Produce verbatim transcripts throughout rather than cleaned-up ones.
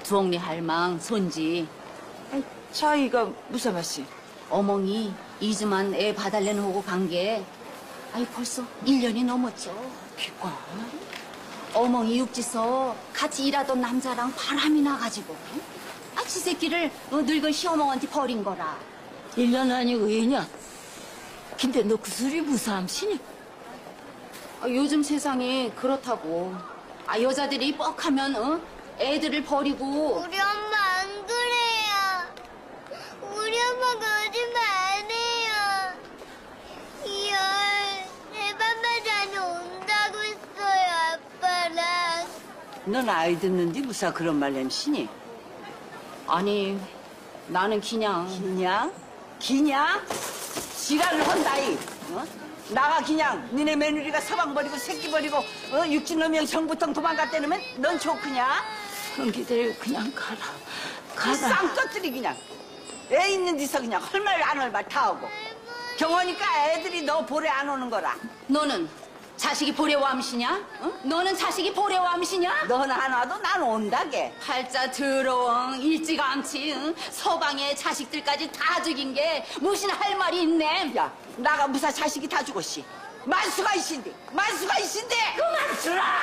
두옥리 할망 손지. 아이, 자이가 무슨 맛이? 어멍이 이즈만 애 봐달래는 오고 간 게 아이 벌써 일 년이 넘었죠. 기과. 어멍이 육지서 같이 일하던 남자랑 바람이 나가지고 아, 지 새끼를 어, 늙은 시어멍한테 버린 거라. 일 년 아니고 이 년. 근데 너 그 소리 무사함시니? 아, 요즘 세상이 그렇다고. 아, 여자들이 뻑하면 어? 애들을 버리고. 우리 엄마 안 그래요. 우리 엄마 거짓말 안 해요. 이열 내 밤마다 안에 온다고 했어요, 아빠랑. 넌 아이 듣는데 무사 그런 말 냄시니? 아니 나는 그냥 기냥? 기냥? 지랄을 한다이. 어? 나가 그냥 니네 며느리가 서방 버리고 새끼 버리고 어? 육진놈이랑 정부통 도망갔다면 넌 좋그냐? 흥기들 그냥 가라. 가라. 쌍꺼들이 그냥 애 있는 데서 그냥 헐말 안 헐 말 다 하고 경호니까 애들이 너 보래 안 오는 거라. 너는 자식이 보레와암시냐? 어? 너는 자식이 보레와암시냐? 너는 안 와도 난 온다게. 팔자 더러워 일찌감치 응? 서방의 자식들까지 다 죽인 게 무슨 할 말이 있네. 야 나가 무사 자식이 다 죽었시. 만수가 있신데 만수가 있신데 그만 주라.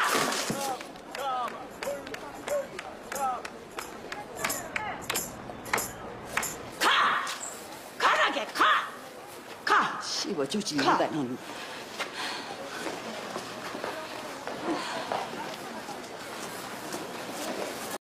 가! 가라게 가! 가! 씹어주지 가. 인간은.